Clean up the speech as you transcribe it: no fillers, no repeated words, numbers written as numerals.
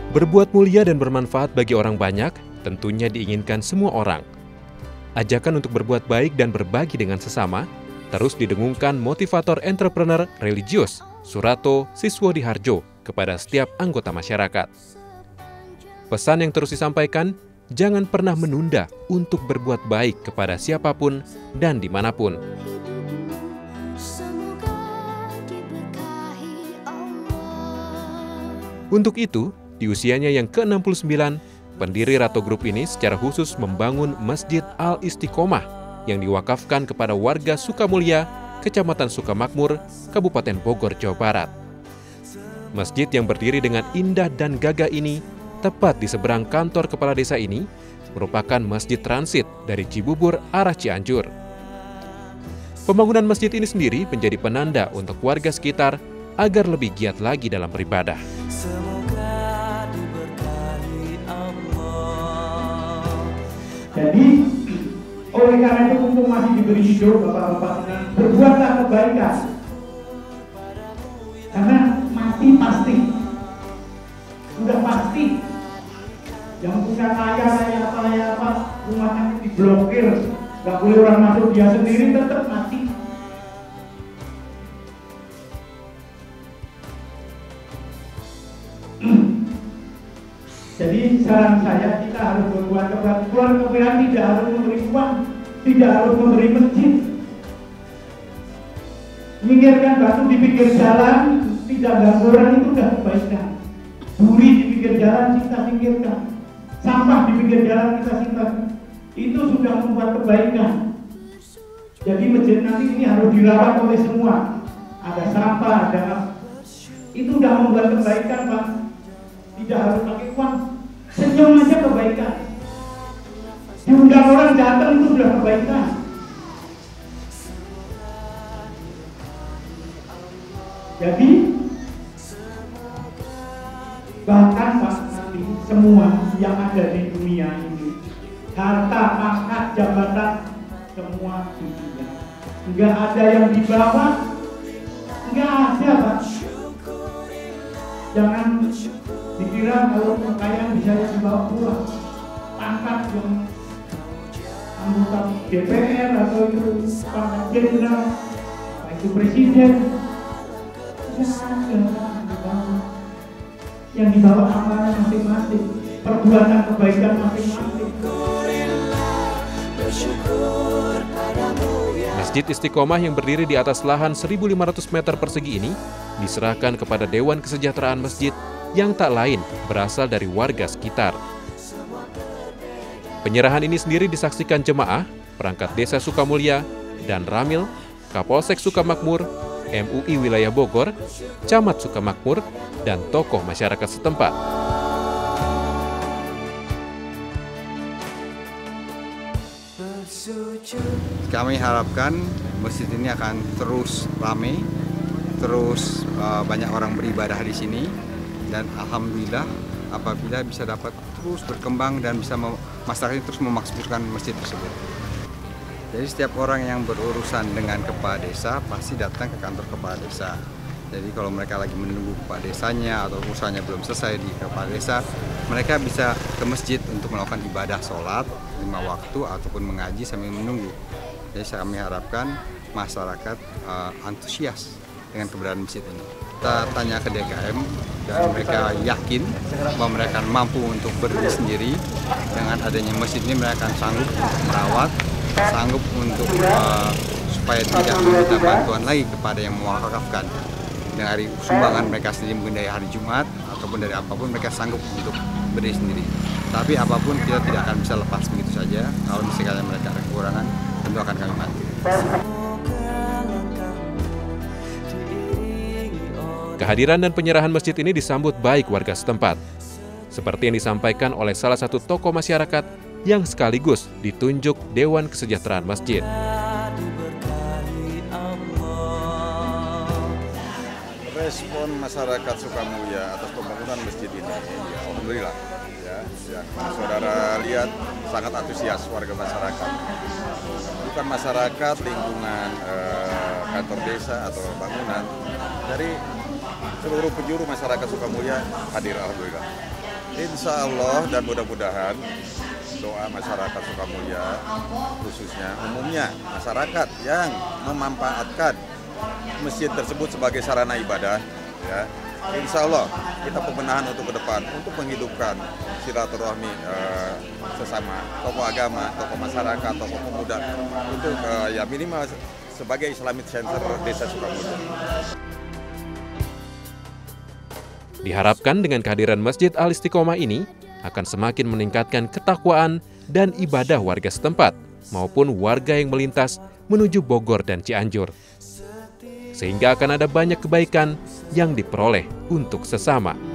Berbuat mulia dan bermanfaat bagi orang banyak tentunya diinginkan semua orang. Ajakan untuk berbuat baik dan berbagi dengan sesama terus didengungkan motivator entrepreneur religius Surato Siswodiharjo kepada setiap anggota masyarakat. Pesan yang terus disampaikan, jangan pernah menunda untuk berbuat baik kepada siapapun dan dimanapun. Untuk itu, di usianya yang ke-69, pendiri Rato Group ini secara khusus membangun Masjid Al-Istiqomah yang diwakafkan kepada warga Sukamulya, Kecamatan Sukamakmur, Kabupaten Bogor, Jawa Barat. Masjid yang berdiri dengan indah dan gagah ini, tepat di seberang kantor kepala desa ini, merupakan masjid transit dari Cibubur arah Cianjur. Pembangunan masjid ini sendiri menjadi penanda untuk warga sekitar agar lebih giat lagi dalam beribadah. Semoga diberkahi Allah. Jadi, oleh karena itu mumpung masih diberi hidup, Bapak-bapak, berbuatlah kebaikan. Karena mati pasti. Sudah pasti. Yang punya kaya apa, rumahnya diblokir. Gak boleh orang masuk, dia sendiri tetap mati. Jadi saran saya, kita harus berbuat kebaikan, tidak harus memberi uang, tidak harus memberi masjid. Minggirkan batu di pinggir jalan, tidak ganggu orang, itu sudah kebaikan. Duri di pinggir jalan kita singkirkan, sampah di pinggir jalan kita simpan, itu sudah membuat kebaikan. Jadi masjid nanti ini harus dirawat oleh semua. Ada sampah, ada itu sudah membuat kebaikan, Pak. Tidak harus pakai uang, senyum aja kebaikan. Diundang orang datang itu sudah kebaikan. Jadi bahkan Pak, nanti semua yang ada di dunia ini, harta, pangkat, jabatan, semua dunia. Enggak ada yang dibawa, enggak ada, Pak. Jangan dikira kalau kekayaan bisa dibawa pulang. Pangkat yang anggota DPR atau itu pangkat jenderal, itu presiden, yang dibawa amanah masing-masing, perbuatan kebaikan masing-masing. Masjid Istiqomah yang berdiri di atas lahan 1.500 meter persegi ini diserahkan kepada Dewan Kesejahteraan Masjid yang tak lain berasal dari warga sekitar. Penyerahan ini sendiri disaksikan jemaah, perangkat desa Sukamulya, dan Ramil, Kapolsek Sukamakmur, MUI Wilayah Bogor, Camat Sukamakmur, dan tokoh masyarakat setempat. Kami harapkan masjid ini akan terus ramai, terus banyak orang beribadah di sini, dan alhamdulillah apabila bisa dapat terus berkembang dan bisa masyarakat ini terus memakmurkan masjid tersebut. Jadi setiap orang yang berurusan dengan kepala desa pasti datang ke kantor kepala desa. Jadi kalau mereka lagi menunggu kepala desanya atau urusannya belum selesai di kepala desa, mereka bisa ke masjid untuk melakukan ibadah sholat 5 waktu ataupun mengaji sambil menunggu. Jadi kami harapkan masyarakat antusias dengan keberadaan masjid ini. Kita tanya ke DKM dan mereka yakin bahwa mereka mampu untuk berdiri sendiri. Dengan adanya masjid ini mereka akan sanggup untuk merawat, sanggup untuk supaya tidak meminta bantuan lagi kepada yang mewakafkan. Dari sumbangan mereka sendiri, mungkin dari hari Jumat ataupun dari apapun, mereka sanggup untuk berdiri sendiri. Tapi apapun kita tidak akan bisa lepas begitu saja. Kalau misalnya mereka ada kekurangan, tentu akan kami bantu. Kehadiran dan penyerahan masjid ini disambut baik warga setempat. Seperti yang disampaikan oleh salah satu tokoh masyarakat yang sekaligus ditunjuk Dewan Kesejahteraan Masjid. Respon masyarakat Sukamulya atas pembangunan masjid ini, ya, alhamdulillah. Ya, saudara lihat sangat antusias warga masyarakat. Bukan masyarakat, lingkungan kantor desa atau bangunan. Dari seluruh penjuru masyarakat Sukamulya hadir, alhamdulillah. Insya Allah dan mudah-mudahan doa masyarakat Sukamulya, khususnya umumnya masyarakat yang memanfaatkan masjid tersebut sebagai sarana ibadah, ya, insya Allah kita pembenahan untuk ke depan, untuk menghidupkan silaturahmi sesama tokoh agama, tokoh masyarakat, tokoh pemuda, untuk ya minimal sebagai Islamic Center Desa Sukamulya. Diharapkan dengan kehadiran Masjid Al-Istiqomah ini akan semakin meningkatkan ketakwaan dan ibadah warga setempat maupun warga yang melintas menuju Bogor dan Cianjur. Sehingga akan ada banyak kebaikan yang diperoleh untuk sesama.